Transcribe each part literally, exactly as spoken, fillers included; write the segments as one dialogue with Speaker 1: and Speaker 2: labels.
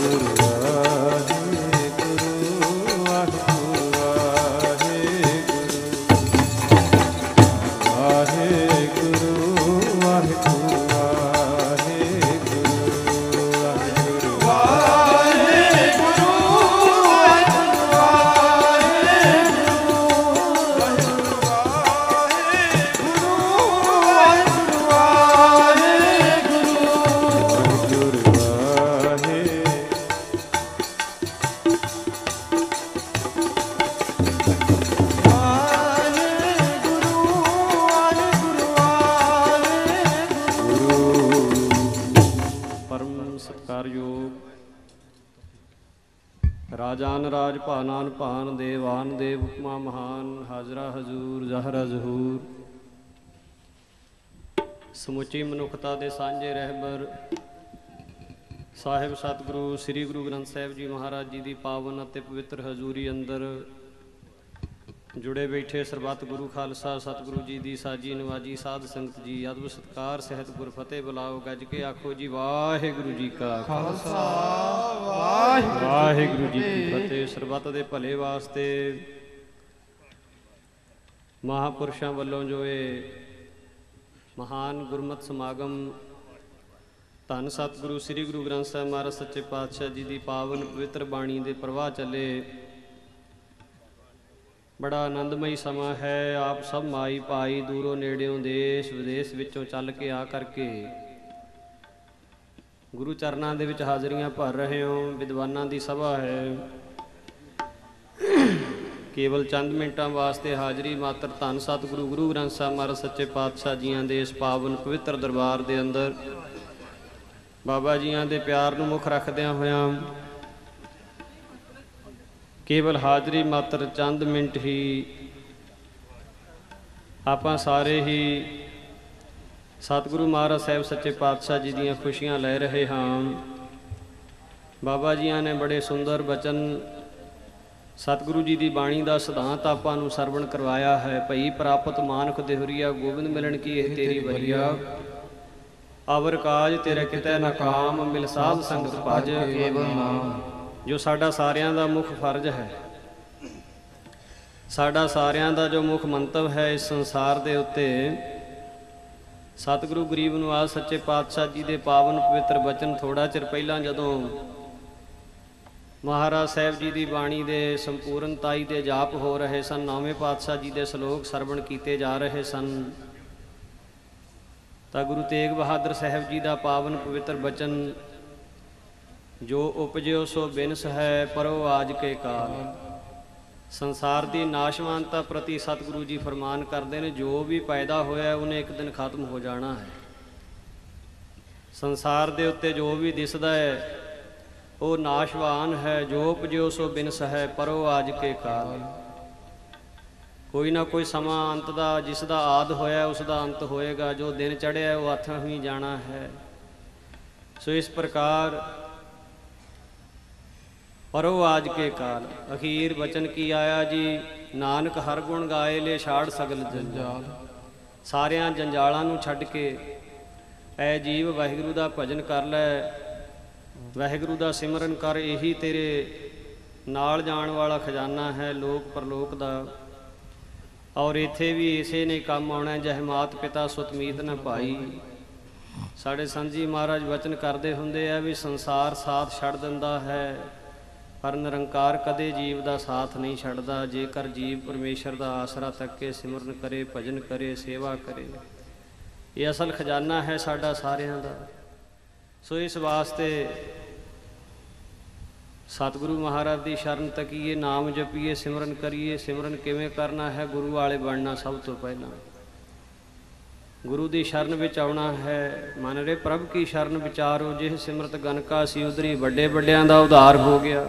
Speaker 1: ਰਾਜਾਨ ਰਾਜ ਭਾਨਾਨ ਭਾਨ ਦੇਵਾਨ ਦੇਵ ਉਪਮਾ ਮਹਾਨ ਹਾਜ਼ਰਾ ਹਜ਼ੂਰ ਜ਼ਹਰਾ ਜ਼ਹੂਰ। ਸਮੁੱਚੀ ਮਨੁੱਖਤਾ ਦੇ ਸਾਂਝੇ ਰਹਿਬਰ ਸਾਹਿਬ ਸਤਿਗੁਰੂ ਸ੍ਰੀ ਗੁਰੂ ਗ੍ਰੰਥ ਸਾਹਿਬ ਜੀ ਮਹਾਰਾਜ ਜੀ ਦੀ ਪਾਵਨ ਅਤੇ ਪਵਿੱਤਰ ਹਜ਼ੂਰੀ ਅੰਦਰ ਜੁੜੇ ਬੈਠੇ ਸਰਬੱਤ ਗੁਰੂ ਖਾਲਸਾ ਸਤਿਗੁਰੂ ਜੀ ਦੀ ਸਾਜੀ ਨਵਾਜੀ ਸਾਧ ਸੰਗਤ ਜੀ ਅਦਬ ਸਤਿਕਾਰ ਸਹਿਤ ਗੁਰ ਫਤਿਹ ਬੁਲਾਓ ਗੱਜ ਕੇ ਆਖੋ ਜੀ ਵਾਹਿਗੁਰੂ ਜੀ ਕਾ ਖਾਲਸਾ ਵਾਹਿਗੁਰੂ ਜੀ ਕੀ ਫਤਿਹ। ਸਰਬੱਤ ਦੇ ਭਲੇ ਵਾਸਤੇ ਮਹਾਂਪੁਰਸ਼ਾਂ ਵੱਲੋਂ ਜੋ ਇਹ ਮਹਾਨ ਗੁਰਮਤਿ ਸਮਾਗਮ ਧੰਨ ਸਤਿਗੁਰੂ ਸ੍ਰੀ ਗੁਰੂ ਗ੍ਰੰਥ ਸਾਹਿਬ ਮਹਾਰਾਜ ਸੱਚੇ ਪਾਤਸ਼ਾਹ ਜੀ ਦੀ ਪਾਵਨ ਪਵਿੱਤਰ ਬਾਣੀ ਦੇ ਪ੍ਰਵਾਹ ਚੱਲੇ, ਬੜਾ ਆਨੰਦਮਈ ਸਮਾਂ ਹੈ। ਆਪ ਸਭ ਮਾਈ ਭਾਈ ਦੂਰੋਂ ਨੇੜਿਓਂ ਦੇਸ਼ ਵਿਦੇਸ਼ ਵਿੱਚੋਂ ਚੱਲ ਕੇ ਆ ਕਰਕੇ ਗੁਰੂ ਚਰਨਾਂ ਦੇ ਵਿੱਚ ਹਾਜ਼ਰੀਆਂ ਭਰ ਰਹੇ ਹੋ। ਵਿਦਵਾਨਾਂ ਦੀ ਸਭਾ ਹੈ, ਕੇਵਲ ਚੰਦ ਮਿੰਟਾਂ ਵਾਸਤੇ ਹਾਜ਼ਰੀ ਮਾਤਰ ਧੰਨ ਸਤਿਗੁਰੂ ਗੁਰੂ ਗ੍ਰੰਥ ਸਾਹਿਬ ਮਹਾਰਾਜ ਸੱਚੇ ਪਾਤਸ਼ਾਹ ਜੀਆਂ ਦੇ ਇਸ ਪਾਵਨ ਪਵਿੱਤਰ ਦਰਬਾਰ ਦੇ ਅੰਦਰ ਬਾਬਾ ਜੀਆਂ ਦੇ ਪਿਆਰ ਨੂੰ ਮੁੱਖ ਰੱਖਦਿਆਂ ਹੋਇਆਂ ਕੇਵਲ ਹਾਜ਼ਰੀ ਮਾਤਰ ਚੰਦ ਮਿੰਟ ਹੀ ਆਪਾਂ ਸਾਰੇ ਹੀ ਸਤਿਗੁਰੂ ਮਹਾਰਾਜ ਸਾਹਿਬ ਸੱਚੇ ਪਾਤਸ਼ਾਹ ਜੀ ਦੀਆਂ ਖੁਸ਼ੀਆਂ ਲੈ ਰਹੇ ਹਾਂ। ਬਾਬਾ ਜੀਆਂ ਨੇ ਬੜੇ ਸੁੰਦਰ ਬਚਨ ਸਤਿਗੁਰੂ ਜੀ ਦੀ ਬਾਣੀ ਦਾ ਸਿਧਾਂਤ ਆਪਾਂ ਨੂੰ ਸਰਵਣ ਕਰਵਾਇਆ ਹੈ। ਭਈ ਪ੍ਰਾਪਤ ਮਾਨੁਖ ਦੇਹੁਰੀਆ ਗੋਬਿੰਦ ਮਿਲਣ ਕੀ ਇਹ ਤੇਰੀ ਵਰੀਆ, ਅਵਰ ਕਾਜ ਤੇਰੇ ਕਿਤੇ ਨਾ ਕਾਮ, ਮਿਲ ਸਾਧ ਸੰਗਤ ਭਜ ਕੇਵਲ ਨਾਮ। ਜੋ ਸਾਡਾ ਸਾਰਿਆਂ ਦਾ ਮੁੱਖ ਫਰਜ਼ ਹੈ, ਸਾਡਾ ਸਾਰਿਆਂ ਦਾ ਜੋ ਮੁੱਖ ਮੰਤਵ ਹੈ ਇਸ ਸੰਸਾਰ ਦੇ ਉੱਤੇ, ਸਤਿਗੁਰੂ ਗਰੀਬ ਨਿਵਾਜ ਸੱਚੇ ਪਾਤਸ਼ਾਹ ਜੀ ਦੇ ਪਾਵਨ ਪਵਿੱਤਰ ਬਚਨ ਥੋੜ੍ਹਾ ਚਿਰ ਪਹਿਲਾਂ ਜਦੋਂ ਮਹਾਰਾਜ ਸਾਹਿਬ ਜੀ ਦੀ ਬਾਣੀ ਦੇ ਸੰਪੂਰਨਤਾਈ ਦੇ ਜਾਪ ਹੋ ਰਹੇ ਸਨ, ਨੌਵੇਂ ਪਾਤਸ਼ਾਹ ਜੀ ਦੇ ਸ਼ਲੋਕ ਸਰਵਣ ਕੀਤੇ ਜਾ ਰਹੇ ਸਨ, ਤਾਂ ਗੁਰੂ ਤੇਗ ਬਹਾਦਰ ਸਾਹਿਬ ਜੀ ਦਾ ਪਾਵਨ ਪਵਿੱਤਰ ਬਚਨ ਜੋ ਉਪਜਿਓ ਸੋ ਬਿਨਸ ਹੈ ਪਰੋ ਆਜ ਕੇ ਕਾਲ। ਸੰਸਾਰ ਦੀ ਨਾਸ਼ਵਾਨਤਾ ਪ੍ਰਤੀ ਸਤਿਗੁਰੂ ਜੀ ਫਰਮਾਨ ਕਰਦੇ ਨੇ, ਜੋ ਵੀ ਪੈਦਾ ਹੋਇਆ ਉਹਨੇ ਇੱਕ ਦਿਨ ਖਤਮ ਹੋ ਜਾਣਾ ਹੈ। ਸੰਸਾਰ ਦੇ ਉੱਤੇ ਜੋ ਵੀ ਦਿਸਦਾ ਹੈ ਉਹ ਨਾਸ਼ਵਾਨ ਹੈ। ਜੋ ਉਪਜਿਓ ਸੋ ਬਿਨਸ ਹੈ ਪਰੋ ਆਜ ਕੇ ਕਾਲ। ਕੋਈ ਨਾ ਕੋਈ ਸਮਾਂ ਅੰਤ ਦਾ, ਜਿਸ ਦਾ ਆਦ ਹੋਇਆ ਉਸ ਦਾ ਅੰਤ ਹੋਏਗਾ। ਜੋ ਦਿਨ ਚੜ੍ਹਿਆ ਉਹ ਹੱਥਾਂ ਹੀ ਜਾਣਾ ਹੈ। ਸੋ ਇਸ ਪ੍ਰਕਾਰ ਪਰੋ ਆਜ ਕੇ ਕਾਲ। ਅਖੀਰ ਬਚਨ ਕੀ ਆਇਆ ਜੀ, ਨਾਨਕ ਹਰ ਗੁਣ ਗਾਏ ਲੈ ਛਾੜ ਸਗਲ ਜੰਜਾਲ। ਸਾਰਿਆਂ ਜੰਜਾਲਾਂ ਨੂੰ ਛੱਡ ਕੇ ਐ ਜੀਵ ਵਾਹਿਗੁਰੂ ਦਾ ਭਜਨ ਕਰ ਲੈ, ਵਾਹਿਗੁਰੂ ਦਾ ਸਿਮਰਨ ਕਰ। ਇਹੀ ਤੇਰੇ ਨਾਲ ਜਾਣ ਵਾਲਾ ਖਜ਼ਾਨਾ ਹੈ ਲੋਕ ਪਰਲੋਕ ਦਾ। ਔਰ ਇੱਥੇ ਵੀ ਇਸੇ ਨੇ ਕੰਮ ਆਉਣਾ, ਜਹ ਮਾਤ ਪਿਤਾ ਸੁਤ ਮੀਤ ਨ ਭਾਈ। ਸਾਡੇ ਸੰਤ ਜੀ ਮਹਾਰਾਜ ਵਚਨ ਕਰਦੇ ਹੁੰਦੇ ਆ ਵੀ ਸੰਸਾਰ ਸਾਥ ਛੱਡ ਦਿੰਦਾ ਹੈ, ਪਰ ਨਿਰੰਕਾਰ ਕਦੇ ਜੀਵ ਦਾ ਸਾਥ ਨਹੀਂ ਛੱਡਦਾ। ਜੇਕਰ ਜੀਵ ਪਰਮੇਸ਼ਰ ਦਾ ਆਸਰਾ ਤੱਕ ਕੇ ਸਿਮਰਨ ਕਰੇ, ਭਜਨ ਕਰੇ, ਸੇਵਾ ਕਰੇ, ਇਹ ਅਸਲ ਖਜ਼ਾਨਾ ਹੈ ਸਾਡਾ ਸਾਰਿਆਂ ਦਾ। ਸੋ ਇਸ ਵਾਸਤੇ ਸਤਿਗੁਰੂ ਮਹਾਰਾਜ ਦੀ ਸ਼ਰਨ ਤੱਕੀਏ, ਨਾਮ ਜਪੀਏ, ਸਿਮਰਨ ਕਰੀਏ। ਸਿਮਰਨ ਕਿਵੇਂ ਕਰਨਾ ਹੈ? ਗੁਰੂ ਵਾਲੇ ਬਣਨਾ ਸਭ ਤੋਂ ਪਹਿਲਾਂ। ਗੁਰੂ ਦੀ ਸ਼ਰਨ ਵਿੱਚ ਆਉਣਾ ਹੈ। ਮਨ ਰੇ ਪ੍ਰਭ ਕੀ ਸ਼ਰਨ ਵਿਚਾਰੋ, ਜਿਹ ਸਿਮਰਤ ਗਨਕਾ ਸੀ ਉਧਰੀ। ਵੱਡੇ ਵੱਡਿਆਂ ਦਾ ਉਧਾਰ ਹੋ ਗਿਆ,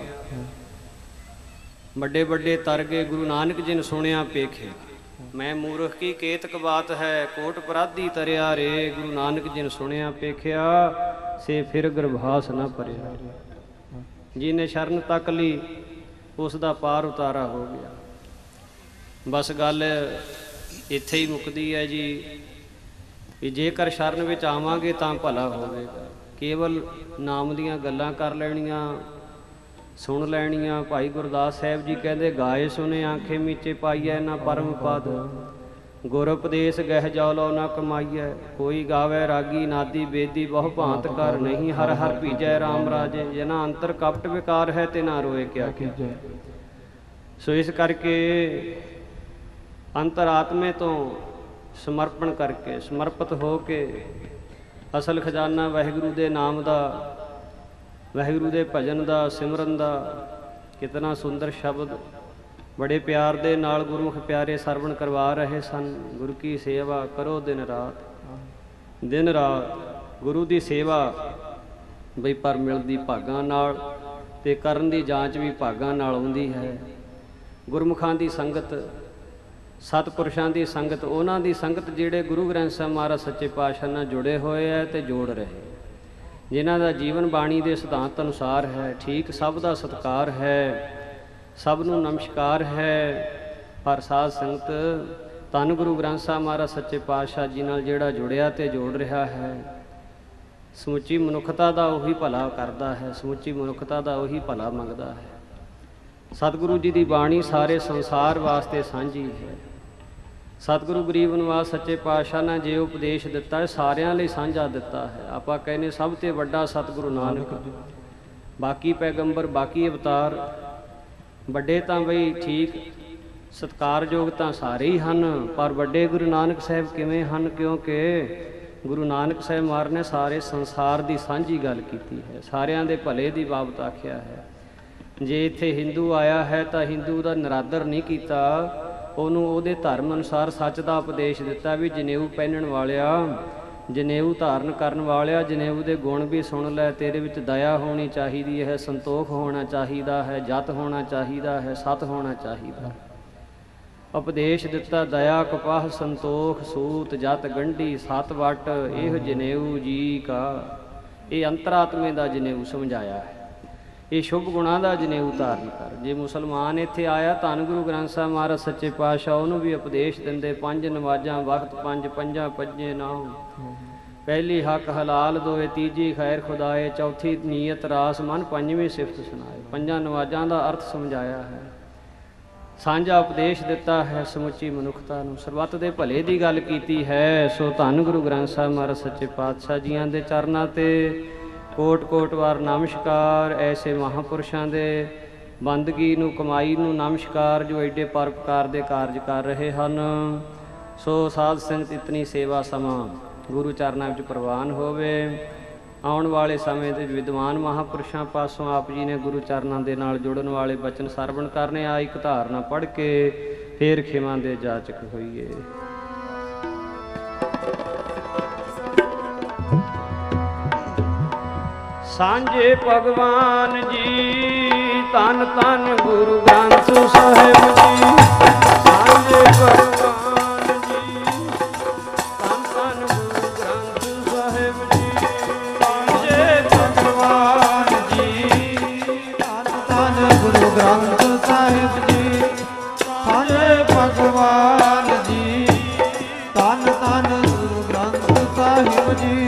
Speaker 1: ਵੱਡੇ ਵੱਡੇ ਤਰ ਗਏ। ਗੁਰੂ ਨਾਨਕ ਜੀ ਨੇ ਸੁਣਿਆ ਪੇਖੇ, ਮੈਂ ਮੂਰਖ ਕੀ ਕੇਤਕ ਬਾਤ ਹੈ, ਕੋਟ ਅਪਰਾਧੀ ਤਰਿਆ ਰੇ। ਗੁਰੂ ਨਾਨਕ ਜੀ ਨੇ ਸੁਣਿਆ ਪੇਖਿਆ, ਸੇ ਫਿਰ ਗਰਭਾਸ ਨਾ ਭਰਿਆ। ਜਿਹਨੇ ਸ਼ਰਨ ਤੱਕ ਲਈ ਉਸ ਦਾ ਪਾਰ ਉਤਾਰਾ ਹੋ ਗਿਆ। ਬਸ ਗੱਲ ਇੱਥੇ ਹੀ ਮੁੱਕਦੀ ਹੈ ਜੀ, ਵੀ ਜੇਕਰ ਸ਼ਰਨ ਵਿੱਚ ਆਵਾਂਗੇ ਤਾਂ ਭਲਾ ਹੋਵੇਗਾ। ਕੇਵਲ ਨਾਮ ਦੀਆਂ ਗੱਲਾਂ ਕਰ ਲੈਣੀਆਂ, ਸੁਣ ਲੈਣੀਆਂ। ਭਾਈ ਗੁਰਦਾਸ ਸਾਹਿਬ ਜੀ ਕਹਿੰਦੇ, ਗਾਏ ਸੁਨੇ ਆਂਖੇ ਮੀਚੇ ਪਾਈਐ ਨਾ ਪਰਮ ਪਦ, ਗੁਰ ਉਪਦੇਸ਼ ਗਹਿ ਜੋ ਲੋ ਨਾ ਕਮਾਈਐ। ਕੋਈ ਗਾਵੇ ਰਾਗੀ ਨਾਦੀ ਬੇਦੀ ਬਹੁ ਭਾਂਤ ਕਰ, ਨਹੀਂ ਹਰ ਹਰ ਭੀਜੈ ਰਾਮ ਰਾਜੇ। ਜਿਨਾ ਅੰਤਰ ਕਪਟ ਵਿਕਾਰ ਹੈ ਤੇ ਨਾ ਰੋਏ ਕਿਆ ਕੀਜੈ। ਸੋ ਇਸ ਕਰਕੇ ਅੰਤਰਾਤਮੇ ਤੋਂ ਸਮਰਪਣ ਕਰਕੇ, ਸਮਰਪਿਤ ਹੋ ਕੇ ਅਸਲ ਖਜ਼ਾਨਾ ਵਾਹਿਗੁਰੂ ਦੇ ਨਾਮ ਦਾ, ਵਾਹਿਗੁਰੂ ਦੇ ਭਜਨ ਦਾ, ਸਿਮਰਨ ਦਾ। ਕਿਤਨਾ ਸੁੰਦਰ ਸ਼ਬਦ ਬੜੇ ਪਿਆਰ ਦੇ ਨਾਲ ਗੁਰਮੁਖ ਪਿਆਰੇ ਸਰਵਣ ਕਰਵਾ ਰਹੇ ਸਨ। ਗੁਰੂ ਕੀ ਸੇਵਾ ਕਰੋ ਦਿਨ ਰਾਤ, ਦਿਨ ਰਾਤ ਗੁਰੂ ਦੀ ਸੇਵਾ ਬਈ ਪਰ ਮਿਲਦੀ ਭਾਗਾਂ ਨਾਲ, ਤੇ ਕਰਨ ਦੀ ਜਾਂਚ ਵੀ ਭਾਗਾਂ ਨਾਲ ਆਉਂਦੀ ਹੈ। ਗੁਰਮੁਖਾਂ ਦੀ ਸੰਗਤ, ਸਤਿਪੁਰਸ਼ਾਂ ਦੀ ਸੰਗਤ, ਉਹਨਾਂ ਦੀ ਸੰਗਤ ਜਿਹੜੇ ਗੁਰੂ ਗ੍ਰੰਥ ਸਾਹਿਬ ਮਹਾਰਾਜ ਸੱਚੇ ਪਾਤਸ਼ਾਹ ਨਾਲ ਜੁੜੇ ਹੋਏ ਹੈ ਤੇ ਜੋੜ ਰਹੇ, ਜਿਨ੍ਹਾਂ ਦਾ ਜੀਵਨ ਬਾਣੀ ਦੇ ਸਿਧਾਂਤ ਅਨੁਸਾਰ ਹੈ। ਠੀਕ, ਸਭ ਦਾ ਸਤਿਕਾਰ ਹੈ, ਸਭ ਨੂੰ ਨਮਸਕਾਰ ਹੈ, ਪਰ ਸਾਧ ਸੰਗਤ ਧੰਨ ਗੁਰੂ ਗ੍ਰੰਥ ਸਾਹਿਬ ਮਹਾਰਾਜ ਸੱਚੇ ਪਾਤਸ਼ਾਹ ਜੀ ਨਾਲ ਜਿਹੜਾ ਜੁੜਿਆ ਤੇ ਜੋੜ ਰਿਹਾ ਹੈ, ਸਮੁੱਚੀ ਮਨੁੱਖਤਾ ਦਾ ਉਹੀ ਭਲਾ ਕਰਦਾ ਹੈ, ਸਮੁੱਚੀ ਮਨੁੱਖਤਾ ਦਾ ਉਹੀ ਭਲਾ ਮੰਗਦਾ ਹੈ। ਸਤਿਗੁਰੂ ਜੀ ਦੀ ਬਾਣੀ ਸਾਰੇ ਸੰਸਾਰ ਵਾਸਤੇ ਸਾਂਝੀ ਹੈ। ਸਤਿਗੁਰੂ ਗਰੀਬ ਨਿਵਾਸ ਸੱਚੇ ਪਾਤਸ਼ਾਹ ਨੇ ਜੇ ਉਪਦੇਸ਼ ਦਿੱਤਾ ਹੈ, ਸਾਰਿਆਂ ਲਈ ਸਾਂਝਾ ਦਿੱਤਾ ਹੈ। ਆਪਾਂ ਕਹਿੰਦੇ ਸਭ ਤੋਂ ਵੱਡਾ ਸਤਿਗੁਰੂ ਨਾਨਕ, ਬਾਕੀ ਪੈਗੰਬਰ, ਬਾਕੀ ਅਵਤਾਰ ਵੱਡੇ ਤਾਂ ਬਈ ਠੀਕ ਸਤਿਕਾਰਯੋਗ ਤਾਂ ਸਾਰੇ ਹੀ ਹਨ, ਪਰ ਵੱਡੇ ਗੁਰੂ ਨਾਨਕ ਸਾਹਿਬ ਕਿਵੇਂ ਹਨ? ਕਿਉਂਕਿ ਗੁਰੂ ਨਾਨਕ ਸਾਹਿਬ ਮਹਾਰਾਜ ਨੇ ਸਾਰੇ ਸੰਸਾਰ ਦੀ ਸਾਂਝੀ ਗੱਲ ਕੀਤੀ ਹੈ, ਸਾਰਿਆਂ ਦੇ ਭਲੇ ਦੀ ਬਾਬਤ ਆਖਿਆ ਹੈ। ਜੇ ਇੱਥੇ ਹਿੰਦੂ ਆਇਆ ਹੈ ਤਾਂ ਹਿੰਦੂ ਦਾ ਨਿਰਾਦਰ ਨਹੀਂ ਕੀਤਾ, ਉਹਨੂੰ ਉਹਦੇ ਧਰਮ ਅਨੁਸਾਰ ਸੱਚ ਦਾ ਉਪਦੇਸ਼ ਦਿੱਤਾ ਵੀ ਜਨੇਊ ਪਹਿਨਣ ਵਾਲਿਆ, ਜਨੇਊ ਧਾਰਨ ਕਰਨ ਵਾਲਿਆ, ਜਨੇਊ ਦੇ ਗੁਣ ਵੀ ਸੁਣ ਲੈ। ਤੇਰੇ ਵਿੱਚ ਦਇਆ ਹੋਣੀ ਚਾਹੀਦੀ ਹੈ, ਸੰਤੋਖ ਹੋਣਾ ਚਾਹੀਦਾ ਹੈ, ਜਤ ਹੋਣਾ ਚਾਹੀਦਾ ਹੈ, ਸਤ ਹੋਣਾ ਚਾਹੀਦਾ। ਉਪਦੇਸ਼ ਦਿੱਤਾ ਦਇਆ ਕਪਾਹ ਸੰਤੋਖ ਸੂਤ ਜਤ ਗੰਢੀ ਸਤ ਵਟ, ਇਹ ਜਨੇਊ ਜੀ ਕਾ। ਇਹ ਅੰਤਰਾਤਮੇ ਦਾ ਜਨੇਊ ਸਮਝਾਇਆ ਹੈ, ਇਹ ਸ਼ੁਭ ਗੁਣਾਂ ਦਾ ਜਨੇਊ ਧਾਰਨ ਕਰ। ਜੇ ਮੁਸਲਮਾਨ ਇੱਥੇ ਆਇਆ, ਧੰਨ ਗੁਰੂ ਗ੍ਰੰਥ ਸਾਹਿਬ ਮਹਾਰਾਜ ਸੱਚੇ ਪਾਤਸ਼ਾਹ ਉਹਨੂੰ ਵੀ ਉਪਦੇਸ਼ ਦਿੰਦੇ, ਪੰਜ ਨਮਾਜ਼ਾਂ ਵਕਤ ਪੰਜ, ਪੰਜਾਂ ਪੰਜੇ ਨਾਮ, ਪਹਿਲੀ ਹੱਕ ਹਲਾਲ ਦੋਏ, ਤੀਜੀ ਖੈਰ ਖੁਦਾਏ, ਚੌਥੀ ਨੀਅਤ ਰਾਸ ਮਨ, ਪੰਜਵੀਂ ਸਿਫਤ ਸੁਣਾਏ। ਪੰਜਾਂ ਨਮਾਜ਼ਾਂ ਦਾ ਅਰਥ ਸਮਝਾਇਆ ਹੈ, ਸਾਂਝਾ ਉਪਦੇਸ਼ ਦਿੱਤਾ ਹੈ ਸਮੁੱਚੀ ਮਨੁੱਖਤਾ ਨੂੰ, ਸਰਬੱਤ ਦੇ ਭਲੇ ਦੀ ਗੱਲ ਕੀਤੀ ਹੈ। ਸੋ ਧੰਨ ਗੁਰੂ ਗ੍ਰੰਥ ਸਾਹਿਬ ਮਹਾਰਾਜ ਸੱਚੇ ਪਾਤਸ਼ਾਹ ਜੀਆਂ ਦੇ ਚਰਨਾਂ ਤੇ ਕੋਟ ਕੋਟ ਵਾਰ ਨਮਸਕਾਰ। ਐਸੇ ਮਹਾਂਪੁਰਸ਼ਾਂ ਦੇ ਬੰਦਗੀ ਨੂੰ, ਕਮਾਈ ਨੂੰ ਨਮਸਕਾਰ, ਜੋ ਐਡੇ ਪਰਉਪਕਾਰ ਦੇ ਕਾਰਜ ਕਰ ਰਹੇ ਹਨ। ਸੋ ਸਾਧ ਸੰਗਤ ਇਤਨੀ ਸੇਵਾ ਸਮਾਂ ਗੁਰੂ ਚਰਨਾਂ ਵਿੱਚ ਪ੍ਰਵਾਨ ਹੋਵੇ। ਆਉਣ ਵਾਲੇ ਸਮੇਂ ਦੇ ਵਿਦਵਾਨ ਮਹਾਂਪੁਰਸ਼ਾਂ ਪਾਸੋਂ ਆਪ ਜੀ ਨੇ ਗੁਰੂ ਚਰਨਾਂ ਦੇ ਨਾਲ ਜੁੜਨ ਵਾਲੇ ਬਚਨ ਸਰਵਣ ਕਰਨੇ। ਆ ਇੱਕ ਧਾਰਨਾ ਪੜ੍ਹ ਕੇ ਫੇਰ ਖਿਮਾ ਦੇ ਜਾਚਕ ਹੋਈਏ। ਸਾਂਝੇ ਭਗਵਾਨ ਜੀ, ਧੰਨ ਧੰਨ ਗੁਰੂ ਗ੍ਰੰਥ ਸਾਹਿਬ ਜੀ। ਸਾਂਝੇ ਭਗਵਾਨ ਜੀ, ਧੰਨ ਧੰਨ ਗੁਰੂ ਗ੍ਰੰਥ ਸਾਹਿਬ ਜੀ। ਸਾਂਝੇ ਭਗਵਾਨ ਜੀ, ਧੰਨ ਧੰਨ ਗੁਰੂ ਗ੍ਰੰਥ ਸਾਹਿਬ ਜੀ। ਸਾਂਝੇ ਭਗਵਾਨ ਜੀ, ਧੰਨ ਧੰਨ ਗੁਰੂ ਗ੍ਰੰਥ ਸਾਹਿਬ ਜੀ।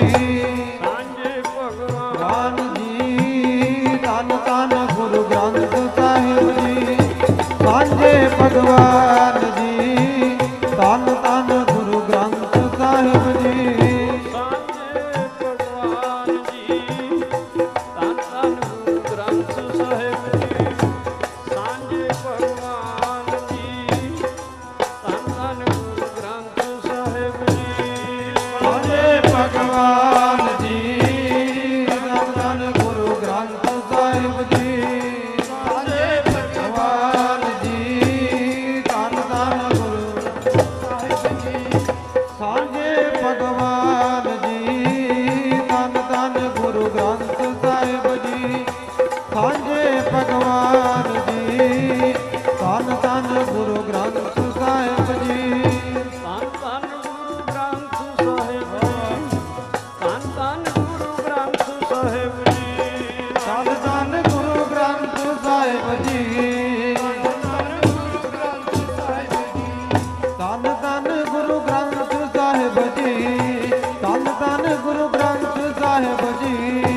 Speaker 1: ਸਾਂਝੇ ਭਗਵਾਨ ਜੀ, ਧੰਨ ਧੰਨ ਗੁਰੂ ਗ੍ਰੰਥ ਸਾਹਿਬ ਜੀ। ਸਾਂਝੇ ਭਗਵਾਨ ਜੀ, ਧੰਨ ਧੰਨ ਗੁਰੂ ਗ੍ਰੰਥ ਸਾਹਿਬ ਜੀ। ਸਾਂਝੇ ਭਗਵਾਨ ਜੀ, ਧੰਨ ਧੰਨ ਗੁਰੂ ਗ੍ਰੰਥ ਸਾਹਿਬ ਜੀ। ਸਾਂਝੇ ਭਗਵਾਨ ਜੀ, ਧੰਨ ਧੰਨ ਗੁਰੂ ਗ੍ਰੰਥ ਸਾਹਿਬ ਜੀ। ਗੁਰੂ ਗ੍ਰੰਥ ਸਾਹਿਬ ਜੀ।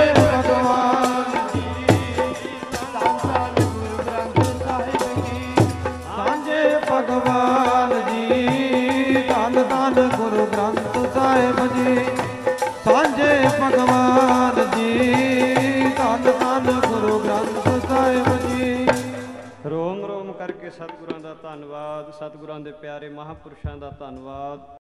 Speaker 2: ਭਗਵਾਨ ਜੀ, ਧੰਨ ਧੰਨ ਗੁਰੂ ਗ੍ਰੰਥ ਸਾਹਿਬ ਜੀ। ਸਾਂਝੇ ਭਗਵਾਨ ਜੀ, ਧੰਨ ਧੰਨ ਗੁਰੂ ਗ੍ਰੰਥ ਸਾਹਿਬ ਜੀ। ਸਾਂਝੇ ਭਗਵਾਨ ਜੀ, ਧੰਨ ਧੰਨ ਗੁਰੂ ਗ੍ਰੰਥ ਸਾਹਿਬ ਜੀ।
Speaker 1: ਰੋਮ ਰੋਮ ਕਰਕੇ ਸਤਿਗੁਰਾਂ ਦਾ ਧੰਨਵਾਦ, ਸਤਿਗੁਰਾਂ ਦੇ ਪਿਆਰੇ ਮਹਾਂਪੁਰਸ਼ਾਂ ਦਾ ਧੰਨਵਾਦ।